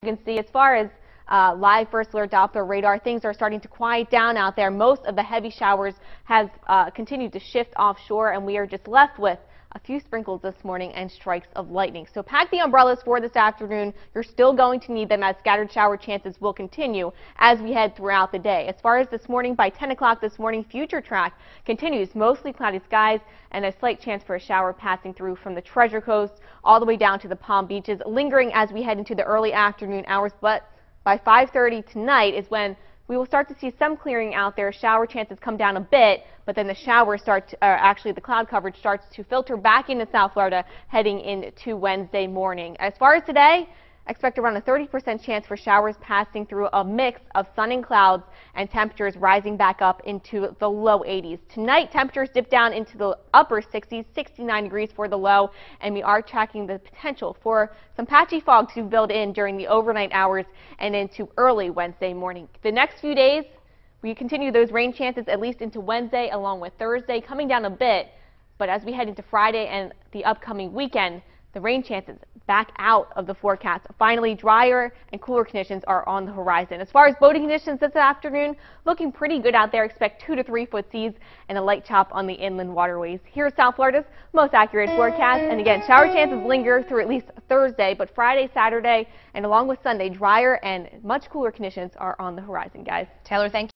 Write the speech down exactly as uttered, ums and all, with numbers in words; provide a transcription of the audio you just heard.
You can see as far as uh, live first alert Doppler radar, things are starting to quiet down out there. Most of the heavy showers have uh, continued to shift offshore, and we are just left with a few sprinkles this morning and strikes of lightning. So pack the umbrellas for this afternoon. You're still going to need them as scattered shower chances will continue as we head throughout the day. As far as this morning, by ten o'clock this morning, future track continues mostly cloudy skies and a slight chance for a shower passing through from the Treasure Coast all the way down to the Palm Beaches, lingering as we head into the early afternoon hours. But by five thirty tonight is when we will start to see some clearing out there. Shower chances come down a bit, but then the showers start, to, uh, actually the cloud coverage starts to filter back into South Florida heading into Wednesday morning. As far as today, expect around a thirty percent chance for showers passing through a mix of sun and clouds, and temperatures rising back up into the low eighties. Tonight, temperatures dip down into the upper sixties, sixty-nine degrees for the low, and we are tracking the potential for some patchy fog to build in during the overnight hours and into early Wednesday morning. The next few days, we continue those rain chances at least into Wednesday along with Thursday, coming down a bit, but as we head into Friday and the upcoming weekend, the rain chances back out of the forecast. Finally, drier and cooler conditions are on the horizon. As far as boating conditions this afternoon, looking pretty good out there. Expect two to three foot seas and a light chop on the inland waterways. Here's South Florida's most accurate forecast. And again, shower chances linger through at least Thursday, but Friday, Saturday, and along with Sunday, drier and much cooler conditions are on the horizon, guys. Taylor, thank you.